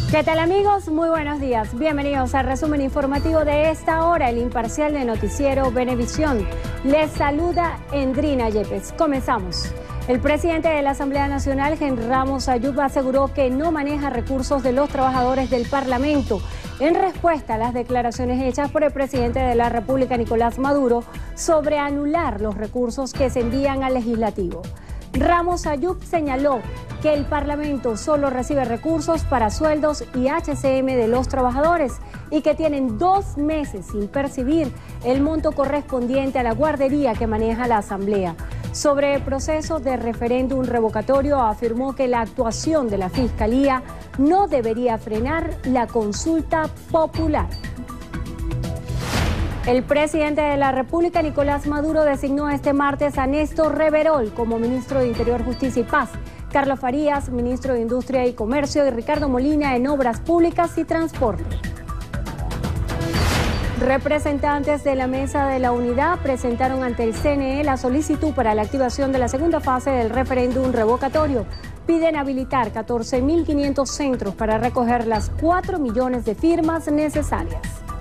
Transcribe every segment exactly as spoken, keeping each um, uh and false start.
¿Qué tal, amigos? Muy buenos días. Bienvenidos al resumen informativo de esta hora, el imparcial de Noticiero Venevisión. Les saluda Endrina Yepes. Comenzamos. El presidente de la Asamblea Nacional, Henry Ramos Ayub, aseguró que no maneja recursos de los trabajadores del Parlamento, en respuesta a las declaraciones hechas por el presidente de la República, Nicolás Maduro, sobre anular los recursos que se envían al Legislativo. Ramos Ayub señaló que el Parlamento solo recibe recursos para sueldos y H C M de los trabajadores y que tienen dos meses sin percibir el monto correspondiente a la guardería que maneja la Asamblea. Sobre el proceso de referéndum revocatorio, afirmó que la actuación de la Fiscalía no debería frenar la consulta popular. El presidente de la República, Nicolás Maduro, designó este martes a Néstor Reverol como ministro de Interior, Justicia y Paz, Carlos Farías, ministro de Industria y Comercio, y Ricardo Molina en Obras Públicas y Transporte. Representantes de la Mesa de la Unidad presentaron ante el C N E la solicitud para la activación de la segunda fase del referéndum revocatorio. Piden habilitar catorce mil quinientos centros para recoger las cuatro millones de firmas necesarias.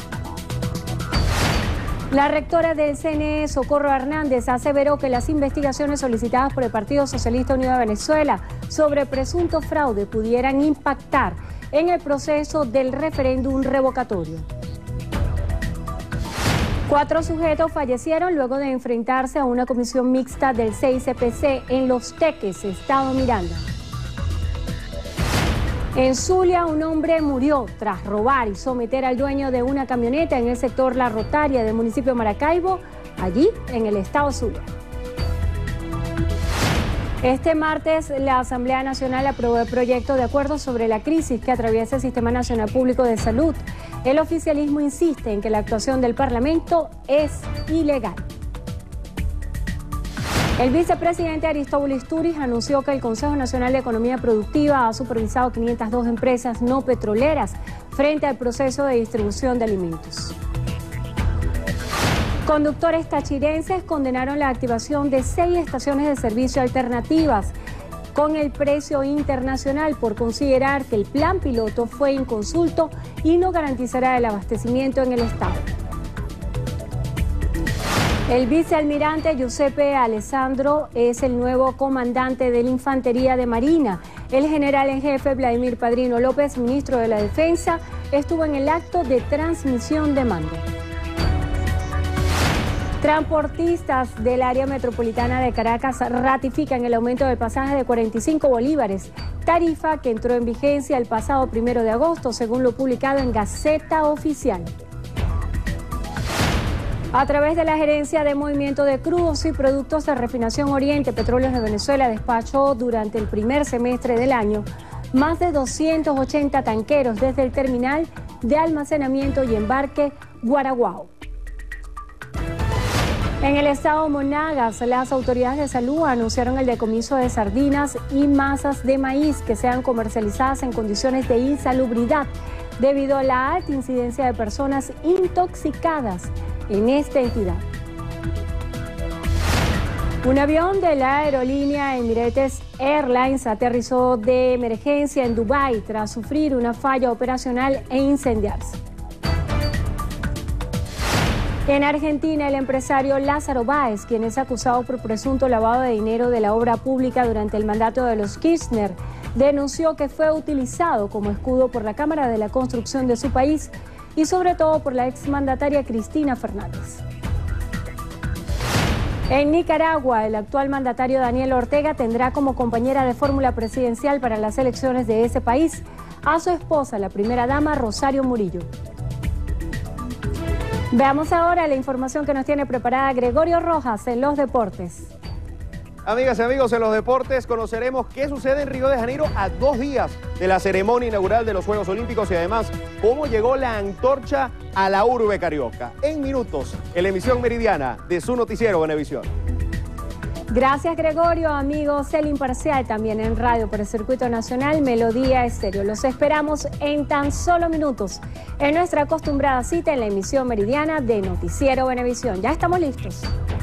La rectora del C N E, Socorro Hernández, aseveró que las investigaciones solicitadas por el Partido Socialista Unido de Venezuela sobre presunto fraude pudieran impactar en el proceso del referéndum revocatorio. Cuatro sujetos fallecieron luego de enfrentarse a una comisión mixta del C I C P C en Los Teques, Estado Miranda. En Zulia, un hombre murió tras robar y someter al dueño de una camioneta en el sector La Rotaria del municipio de Maracaibo, allí en el estado Zulia. Este martes, la Asamblea Nacional aprobó el proyecto de acuerdo sobre la crisis que atraviesa el Sistema Nacional Público de Salud. El oficialismo insiste en que la actuación del Parlamento es ilegal. El vicepresidente Aristóbulo Istúriz anunció que el Consejo Nacional de Economía Productiva ha supervisado quinientas dos empresas no petroleras frente al proceso de distribución de alimentos. Conductores tachirenses condenaron la activación de seis estaciones de servicio alternativas con el precio internacional por considerar que el plan piloto fue inconsulto y no garantizará el abastecimiento en el estado. El vicealmirante Giuseppe Alessandro es el nuevo comandante de la Infantería de Marina. El general en jefe Vladimir Padrino López, ministro de la Defensa, estuvo en el acto de transmisión de mando. Transportistas del área metropolitana de Caracas ratifican el aumento del pasaje de cuarenta y cinco bolívares, tarifa que entró en vigencia el pasado primero de agosto, según lo publicado en Gaceta Oficial. A través de la Gerencia de Movimiento de Crudos y Productos de Refinación Oriente, Petróleos de Venezuela despachó durante el primer semestre del año más de doscientos ochenta tanqueros desde el terminal de almacenamiento y embarque Guaraguao. En el estado Monagas, las autoridades de salud anunciaron el decomiso de sardinas y masas de maíz que sean comercializadas en condiciones de insalubridad debido a la alta incidencia de personas intoxicadas en esta entidad. Un avión de la aerolínea Emirates Airlines aterrizó de emergencia en Dubái tras sufrir una falla operacional e incendiarse. En Argentina, el empresario Lázaro Báez, quien es acusado por presunto lavado de dinero de la obra pública durante el mandato de los Kirchner, denunció que fue utilizado como escudo por la Cámara de la Construcción de su país y sobre todo por la exmandataria Cristina Fernández. En Nicaragua, el actual mandatario Daniel Ortega tendrá como compañera de fórmula presidencial para las elecciones de ese país a su esposa, la primera dama Rosario Murillo. Veamos ahora la información que nos tiene preparada Gregorio Rojas en los deportes. Amigas y amigos, en los deportes conoceremos qué sucede en Río de Janeiro a dos días de la ceremonia inaugural de los Juegos Olímpicos y además cómo llegó la antorcha a la urbe carioca. En minutos, en la emisión meridiana de su noticiero Venevisión. Gracias, Gregorio. Amigos, El Imparcial también en radio por el Circuito Nacional Melodía Estéreo. Los esperamos en tan solo minutos en nuestra acostumbrada cita en la emisión meridiana de Noticiero Venevisión. Ya estamos listos.